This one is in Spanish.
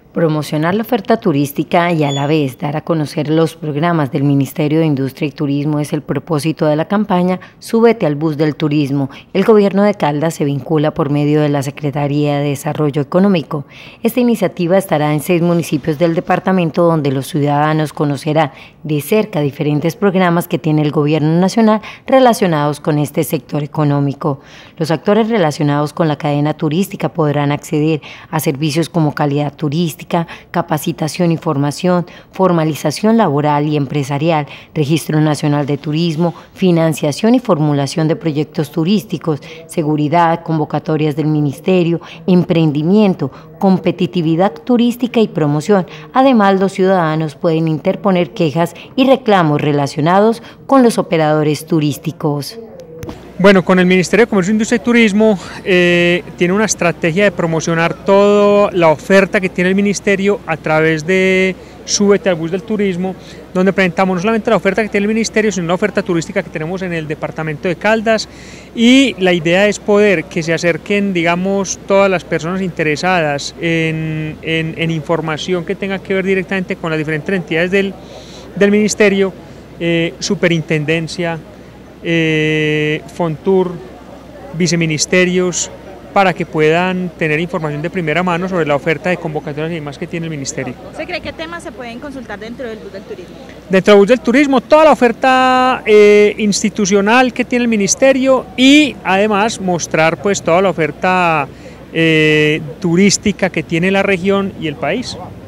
Promocionar la oferta turística y a la vez dar a conocer los programas del Ministerio de Industria y Turismo es el propósito de la campaña Súbete al Bus del Turismo. El gobierno de Caldas se vincula por medio de la Secretaría de Desarrollo Económico. Esta iniciativa estará en 6 municipios del departamento donde los ciudadanos conocerán de cerca diferentes programas que tiene el gobierno nacional relacionados con este sector económico. Los actores relacionados con la cadena turística podrán acceder a servicios como calidad turística, capacitación y formación, formalización laboral y empresarial, Registro Nacional de Turismo, financiación y formulación de proyectos turísticos, seguridad, convocatorias del Ministerio, emprendimiento, competitividad turística y promoción. Además, los ciudadanos pueden interponer quejas y reclamos relacionados con los operadores turísticos. Bueno, con el Ministerio de Comercio, Industria y Turismo tiene una estrategia de promocionar toda la oferta que tiene el Ministerio a través de Súbete al Bus del Turismo, donde presentamos no solamente la oferta que tiene el Ministerio, sino la oferta turística que tenemos en el departamento de Caldas, y la idea es poder que se acerquen, digamos, todas las personas interesadas en información que tenga que ver directamente con las diferentes entidades del Ministerio, Superintendencia, Fontur, viceministerios, para que puedan tener información de primera mano sobre la oferta de convocatorias y demás que tiene el Ministerio. ¿Se cree qué temas se pueden consultar dentro del Bus del Turismo? Dentro del Bus del Turismo, toda la oferta institucional que tiene el Ministerio, y además mostrar pues toda la oferta turística que tiene la región y el país.